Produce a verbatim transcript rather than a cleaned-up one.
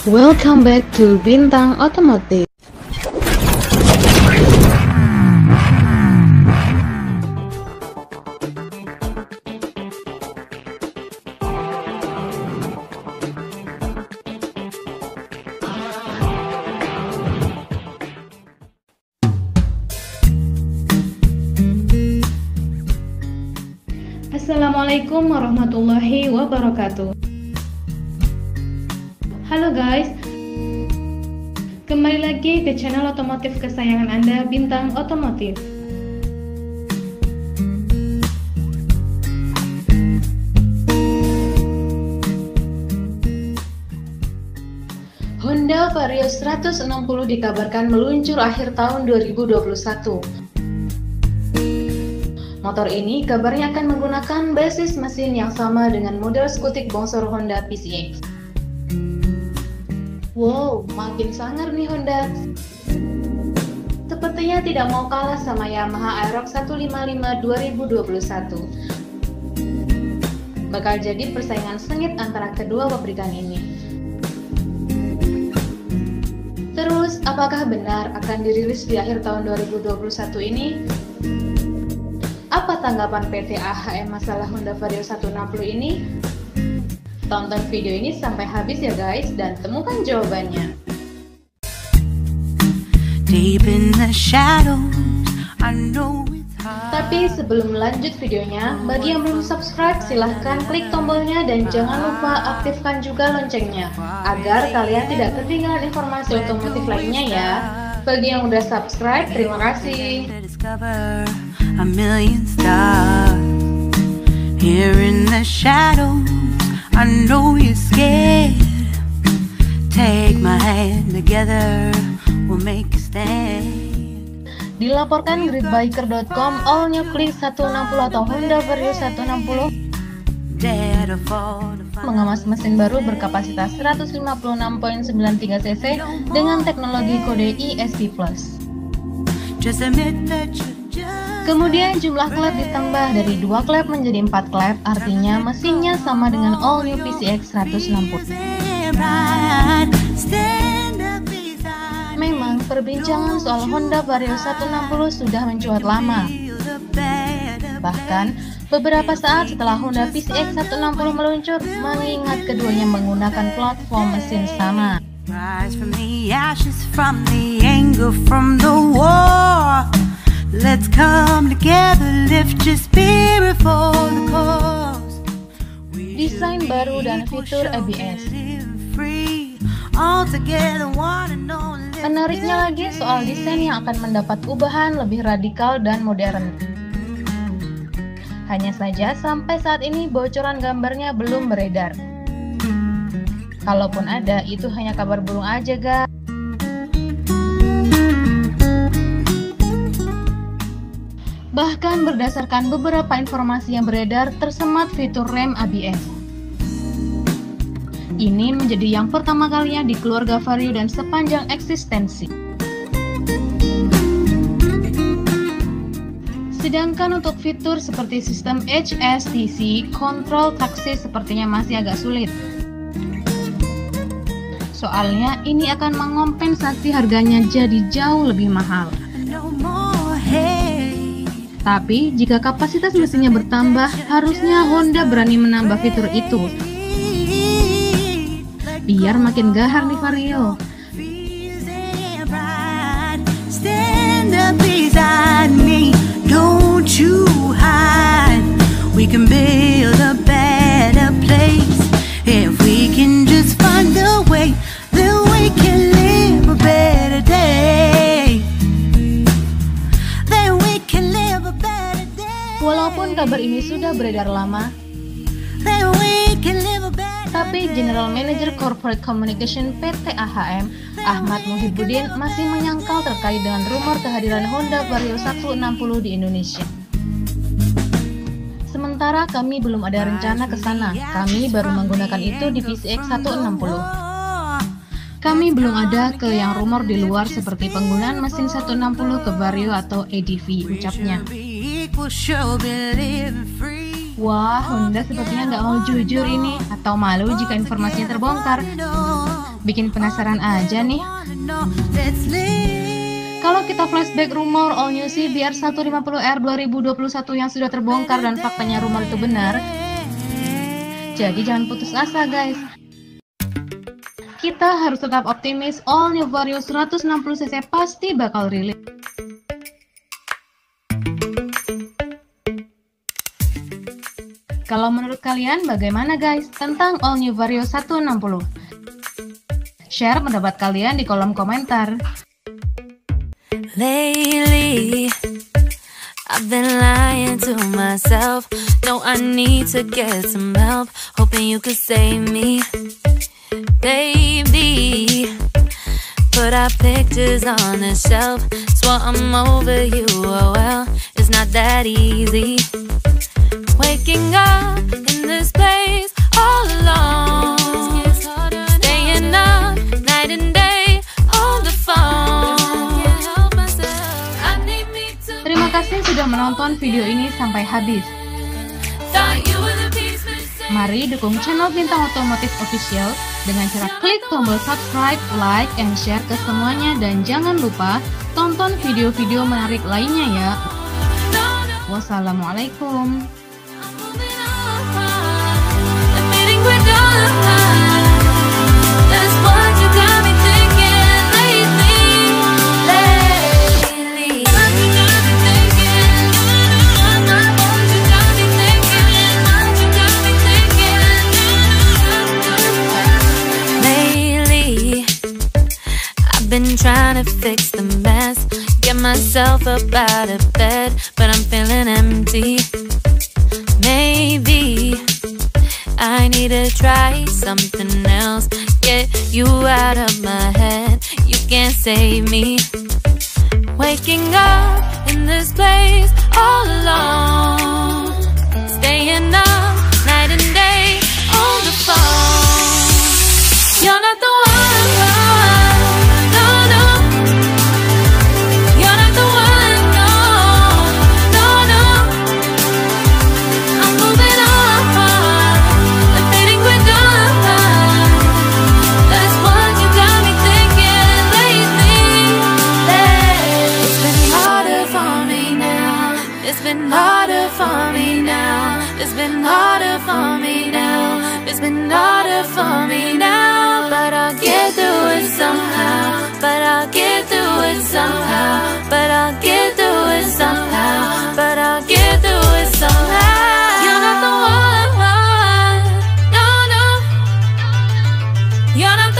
Welcome back to Bintang Otomotif. Assalamualaikum warahmatullahi wabarakatuh. Halo guys, kembali lagi ke channel otomotif kesayangan Anda, Bintang Otomotif. Honda Vario seratus enam puluh dikabarkan meluncur akhir tahun dua ribu dua puluh satu. Motor ini kabarnya akan menggunakan basis mesin yang sama dengan model skutik bongsor Honda P C X. Wow, makin sangar nih Honda. Sepertinya tidak mau kalah sama Yamaha Aerox seratus lima puluh lima dua ribu dua puluh satu. Bakal jadi persaingan sengit antara kedua pabrikan ini. Terus, apakah benar akan dirilis di akhir tahun dua ribu dua puluh satu ini? Apa tanggapan P T A H M masalah Honda Vario seratus enam puluh ini? Tonton video ini sampai habis ya guys, dan temukan jawabannya. Deep in the shadows, I know it's hard. Tapi sebelum lanjut videonya, bagi yang belum subscribe silahkan klik tombolnya dan jangan lupa aktifkan juga loncengnya agar kalian tidak ketinggalan informasi otomotif lainnya ya. Bagi yang udah subscribe, terima kasih. A million stars here in the shadows. I know you're scared. Take my hand together, we'll make a stand. Dilaporkan gridbiker dot com, all new Click seratus enam puluh atau Honda Vario seratus enam puluh mengemas mesin baru berkapasitas seratus lima puluh enam koma sembilan tiga cc dengan teknologi kode E S P plus. Kemudian jumlah klep ditambah dari dua klep menjadi empat klep, artinya mesinnya sama dengan all new P C X seratus enam puluh. Memang perbincangan soal Honda Vario seratus enam puluh sudah mencuat lama. Bahkan beberapa saat setelah Honda P C X seratus enam puluh meluncur, mengingat keduanya menggunakan platform mesin sama. Rise from the ashes, from the anger, from the war. Let's come together, lift your spirit for the cause. Desain baru dan fitur A B S. Menariknya lagi soal desain yang akan mendapat ubahan lebih radikal dan modern. Hanya saja sampai saat ini bocoran gambarnya belum beredar. Kalaupun ada, itu hanya kabar burung aja guys. Bahkan berdasarkan beberapa informasi yang beredar, tersemat fitur rem A B S. Ini menjadi yang pertama kalinya di keluarga Vario dan sepanjang eksistensi. Sedangkan untuk fitur seperti sistem H S T C, kontrol taksi sepertinya masih agak sulit. Soalnya ini akan mengompensasi harganya jadi jauh lebih mahal. Tapi jika kapasitas mesinnya bertambah, harusnya Honda berani menambah fitur itu biar makin gahar nih Vario. Stand up beside me, don't you hide. We can build a better place if we can just find a way. Then we can live a better day. Then we can live a better day. Walaupun kabar ini sudah beredar lama, then we can live a better. Tapi General Manager Corporate Communication P T A H M, Ahmad Muhibbuddin, masih menyangkal terkait dengan rumor kehadiran Honda Vario seratus enam puluh di Indonesia. Sementara kami belum ada rencana ke sana, kami baru menggunakan itu di P C X seratus enam puluh. Kami belum ada ke yang rumor di luar seperti penggunaan mesin seratus enam puluh ke Vario atau A D V, ucapnya. Wah, Honda sepertinya nggak mau jujur ini, atau malu jika informasinya terbongkar. Bikin penasaran aja nih. Kalau kita flashback rumor All New C B R seratus lima puluh R dua ribu dua puluh satu yang sudah terbongkar dan faktanya rumor itu benar, jadi jangan putus asa guys. Kita harus tetap optimis, All New Vario seratus enam puluh cc pasti bakal rilis. Kalau menurut kalian bagaimana guys tentang All New Vario seratus enam puluh? Share pendapat kalian di kolom komentar. Lately, I've been lying to myself. No, I need to get some help. Hoping you could save me, baby. Put our pictures on the shelf. Swore I'm over you, oh well, it's not that easy. Waking up in this place all alone. Staying up night and day on the phone. Terima kasih sudah menonton video ini sampai habis. Mari dukung channel Bintang Otomotif Official dengan cara klik tombol subscribe, like, and share ke semuanya. Dan jangan lupa tonton video-video menarik lainnya ya. Wassalamualaikum. Been trying to fix the mess, get myself up out of bed, but I'm feeling empty. Maybe I need to try something else, get you out of my head. You can't save me. Waking up in this place all alone, staying up night and day on the phone. You're not the one. It's been harder for me now. It's been harder for me now. It's been harder for me now. But I'll get through it somehow. But I'll get through it somehow. But I'll get through it somehow. But I'll get through it somehow. You're not the one. No, no. You're not.